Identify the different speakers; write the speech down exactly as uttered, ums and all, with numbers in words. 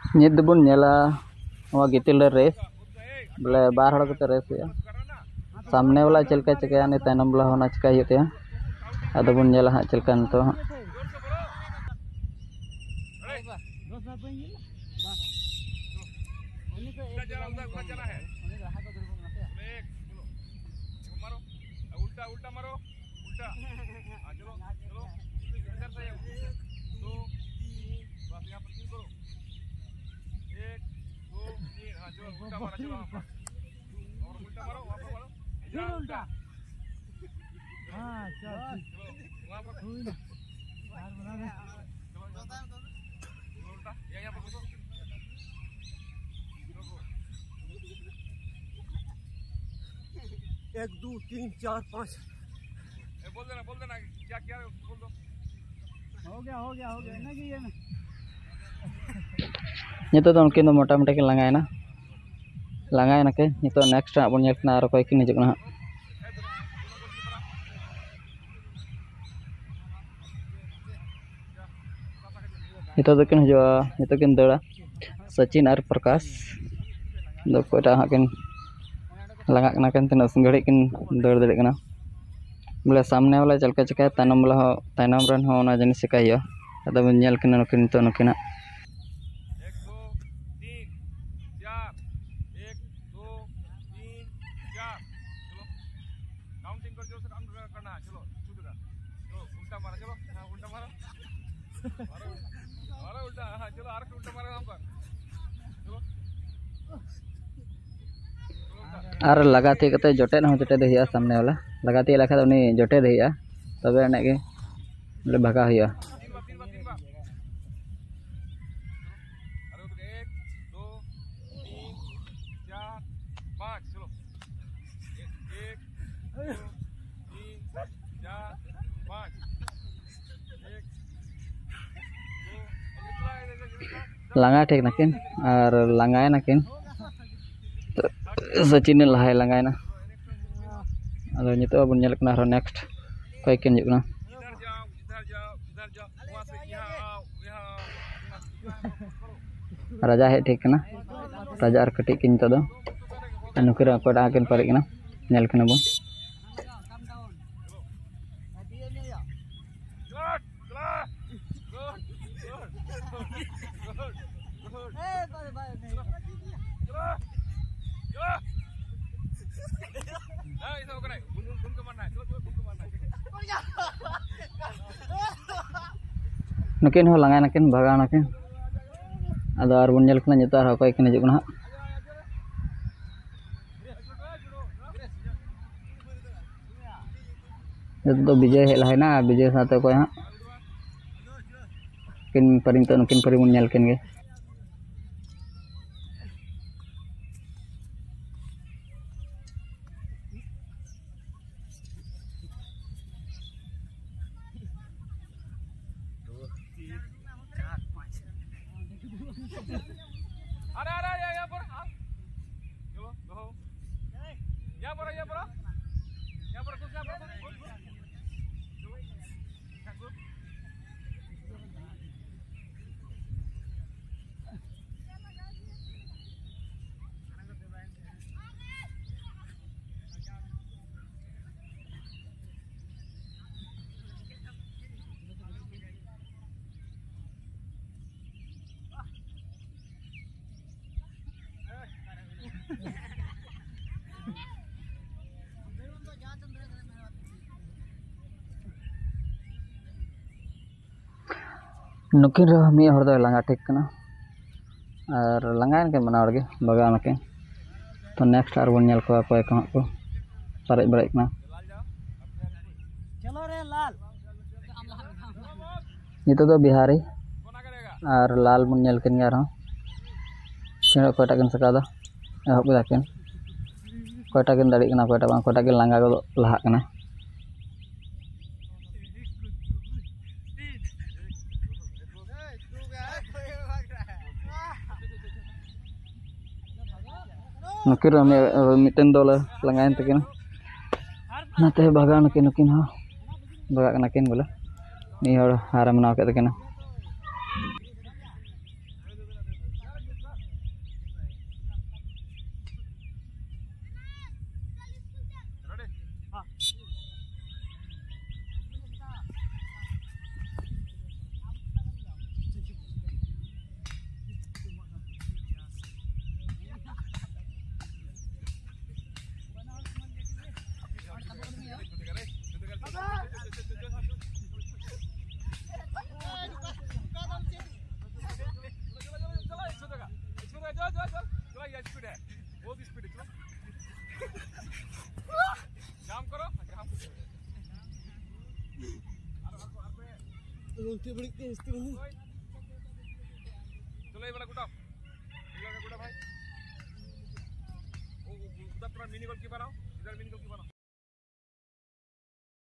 Speaker 1: नित बन नेला गितिल रेस बोले बार हड़ कते रेस हुआ सामने वाला चलका चिकाया ने तैनम वाला होना चिका होते अद बन नेला हाँ चलका नितो
Speaker 2: एक दो तीन चार पाँच
Speaker 3: बोल देना बोल देना क्या क्या बोल दो
Speaker 2: हो गया हो गया हो गया ना कि ये में
Speaker 1: नितो तो उनकिन मोटा मोटा के लंगायना लंगायना के नितो नेक्स्ट बन नेलना और कोई किन हिजुना नितो तो किन हिजुआ नितो किन दड़ा सचिन और प्रकाश दो कोटा हाकिन लगा कना किन तीन घड़ी किन दौड़ दड़े कना बोले सामने वाला चलका चिकाय तैनम वाला तैनम रन हो ना जिनिस चिकाय अद बन नेल किन नुकिन नितो नुकिना और लगाते कते जोटे ना जोटे दे सामने वाला लगाते लखा उनी जोटे दे तबे एने के बोले भागा हुआ लंगा ठीक नकिन और लंगाए नकिन सचिन लहाय लंगायना अदो नितो बन नेल कना नेक्स्ट कोई किन जुकना राजा हे ठीक ना राजा और कटी किन तो नुकिर कोटा किन पारे कना नेल कना बो नुकिन हो लंगा नकिन भगा नकिन अदो और बन नेल कना नितो और कोई किन हिजुना तो विजय हेल है विजय साथ कोई हाँ किन परी तो नुकिन परी बन नेल किन गे
Speaker 3: अरे अरे यहाँ पर चलो दो यहाँ पर यहाँ पर यहाँ पर कुछ यहाँ पर
Speaker 1: नुकिन मी हर दो लंगा ठीक कना और लंगायन के मना के बगा नके तो नेक्स्ट और बन नेल को कोई को को पारे बड़े कना
Speaker 2: चलो रे लाल
Speaker 1: नितो तो बिहारी और लाल बन नेल किन यार तीन कोटा किन सकादा एहब दाकिन कोटा किन दाड़ी कना कोटा बांग कोटा किन लंगा को लहा कना नुकिन मिट्टन दल लंगायन तकिन नाते भागा नकिन नुकिन हो भागा नकिन बोले नहीं हार मना के तकिन
Speaker 2: उल्टी बड़ी तेज थी बनी।
Speaker 3: चलो ये वाला गुटा ये वाला गुटा भाई वो उधर पूरा मिनी गोल की बनाओ इधर मिनी गोल की बनाओ